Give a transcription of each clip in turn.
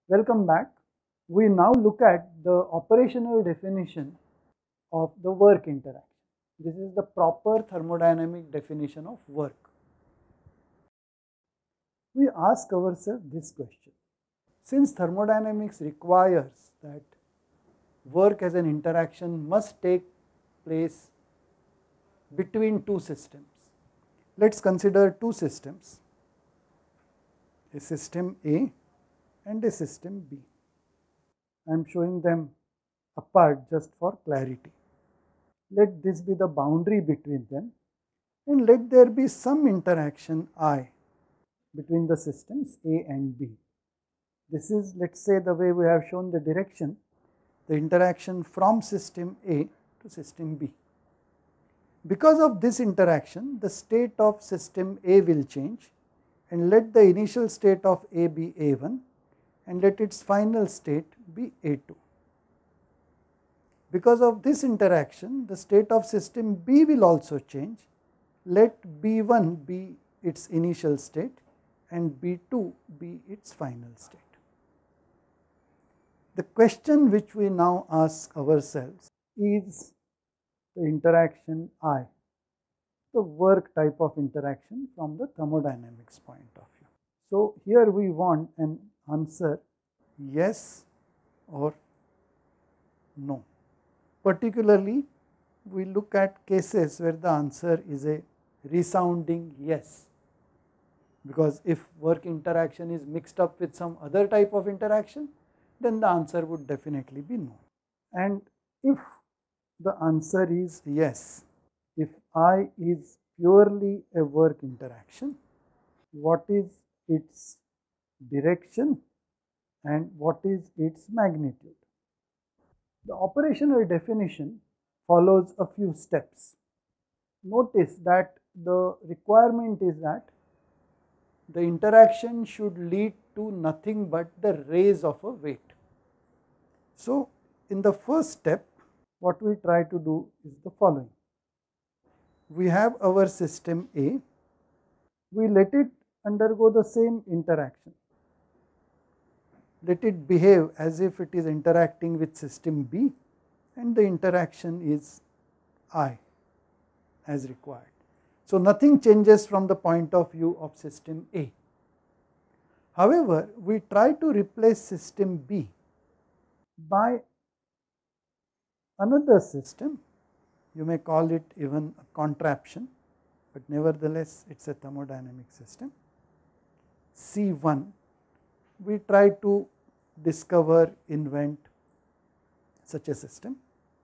Welcome back. We now look at the operational definition of the work interaction. This is the proper thermodynamic definition of work. We ask ourselves this question. Since thermodynamics requires that work as an interaction must take place between two systems, let's consider two systems, a system A and a system B. I am showing them apart just for clarity. Let this be the boundary between them and let there be some interaction I between the systems A and B. This is, let's say, the way we have shown the direction, the interaction from system A to system B. Because of this interaction, the state of system A will change, and let the initial state of A be A1 and let its final state be A2. Because of this interaction, the state of system B will also change. Let B1 be its initial state and B2 be its final state. The question which we now ask ourselves is the interaction I, the work type of interaction from the thermodynamics point of view. So here we want an answer yes or no. Particularly, we look at cases where the answer is a resounding yes, because if work interaction is mixed up with some other type of interaction, then the answer would definitely be no. And if the answer is yes, if I is purely a work interaction, what is its direction and what is its magnitude? The operational definition follows a few steps. Notice that the requirement is that the interaction should lead to nothing but the raise of a weight. So, in the first step, what we try to do is the following. We have our system A, we let it undergo the same interaction. Let it behave as if it is interacting with system B and the interaction is I as required. So, nothing changes from the point of view of system A. However, we try to replace system B by another system. You may call it even a contraption, but nevertheless it is a thermodynamic system. C1, we try to discover, invent such a system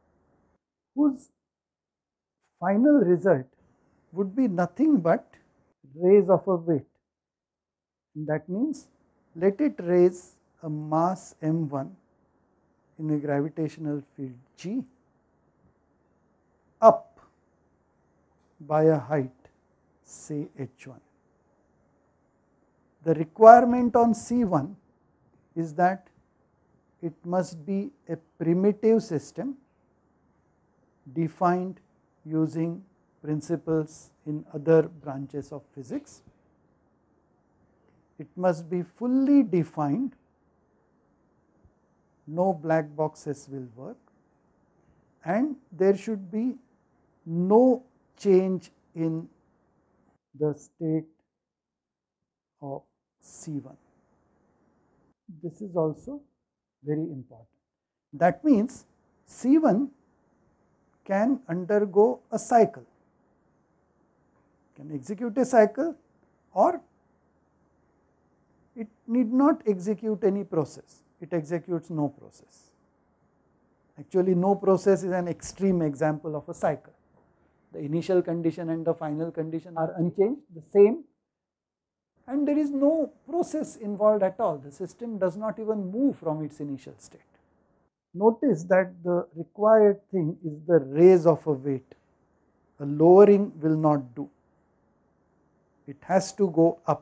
whose final result would be nothing but raise of a weight. And that means let it raise a mass m1 in a gravitational field g up by a height say h1. The requirement on C1 is that it must be a primitive system defined using principles in other branches of physics. It must be fully defined, no black boxes will work, and there should be no change in the state of C1. This is also very important. That means C1 can undergo a cycle, can execute a cycle, or it need not execute any process, it executes no process. Actually, no process is an extreme example of a cycle. The initial condition and the final condition are unchanged, the same, and there is no process involved at all. The system does not even move from its initial state. Notice that the required thing is the raise of a weight. A lowering will not do. It has to go up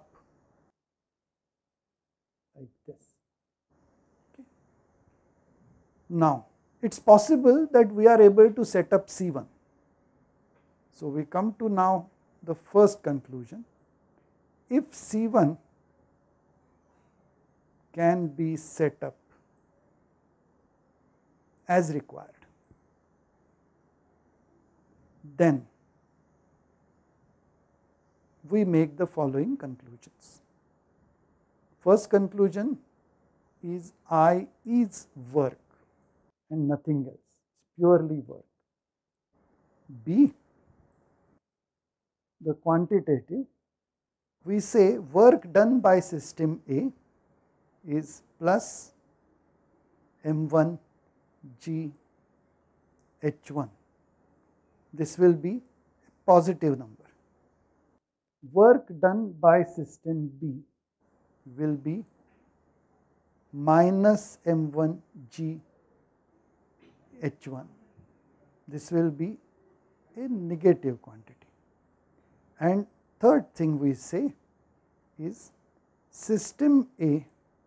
like this. Okay. Now, it is possible that we are able to set up C1. So, we come to now the first conclusion. If C1 can be set up as required, then we make the following conclusions. First conclusion is I is work and nothing else, purely work. B, the quantitative, we say work done by system A is plus M1 G H1. This will be a positive number. Work done by system B will be minus M1 G H1. This will be a negative quantity. And third thing we say is system A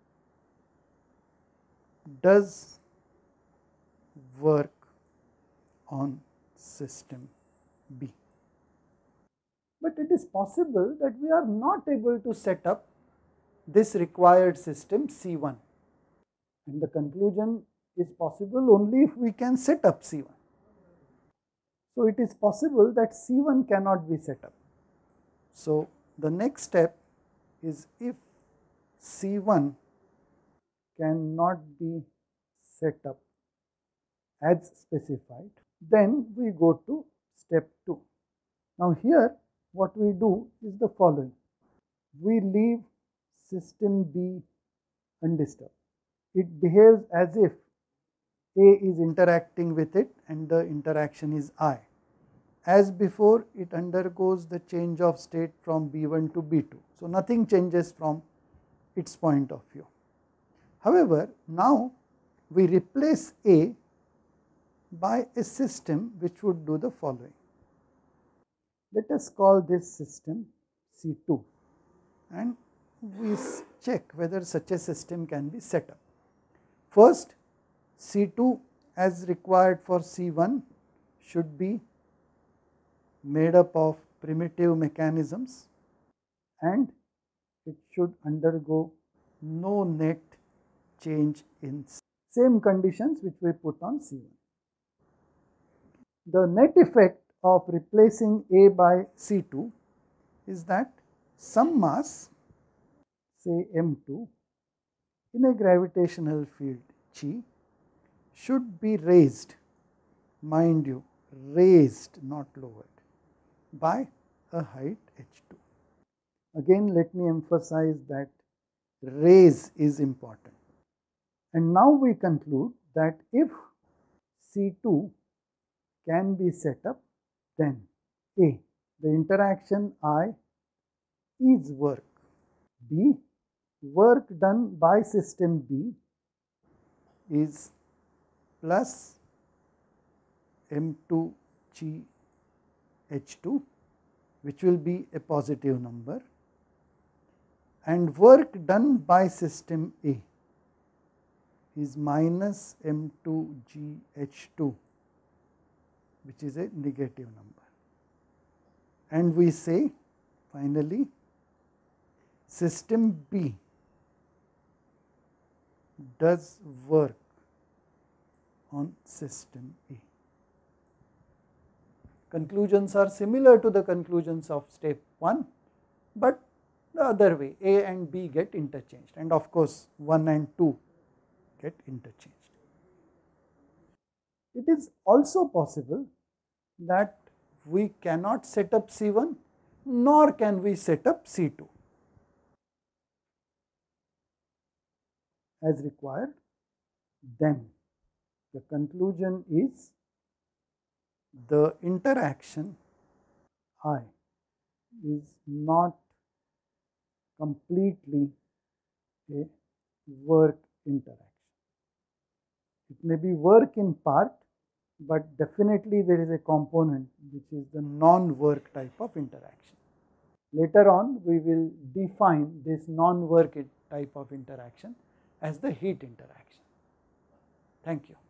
does work on system B. But it is possible that we are not able to set up this required system C1, and the conclusion is possible only if we can set up C1. So it is possible that C1 cannot be set up. So the next step is, if C1 cannot be set up as specified, then we go to step 2. Now here what we do is the following: we leave system B undisturbed. It behaves as if A is interacting with it and the interaction is I. As before, it undergoes the change of state from B1 to B2. So nothing changes from its point of view. However, now we replace A by a system which would do the following. Let us call this system C2, and we check whether such a system can be set up. First, C2 as required for C1 should be made up of primitive mechanisms, and it should undergo no net change in same conditions which we put on C1. The net effect of replacing A by C2 is that some mass, say M2, in a gravitational field G should be raised, mind you, raised, not lowered, by a height h2. Again, let me emphasize that raise is important. And now we conclude that if C2 can be set up, then A, the interaction I is work. B, work done by system B is plus M2G H2, which will be a positive number, and work done by system A is minus M2G H2, which is a negative number. And we say finally system B does work on system A. Conclusions are similar to the conclusions of step 1, but the other way, A and B get interchanged, and of course 1 and 2 get interchanged. It is also possible that we cannot set up C1, nor can we set up C2 as required. Then the conclusion is the interaction I is not completely a work interaction. It may be work in part, but definitely there is a component which is the non-work type of interaction. Later on, we will define this non-work type of interaction as the heat interaction. Thank you.